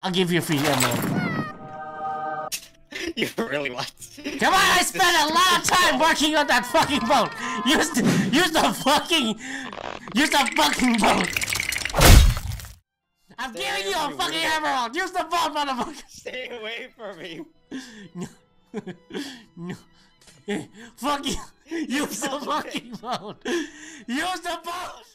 I'll give you a free emerald. You really want? Come on, I spent a lot of time working on that fucking boat. Use the fucking boat. I'm giving you a fucking emerald. Use the boat, motherfucker. Stay away from me. No. No. Fuck you. Use the fucking boat. Use the boat.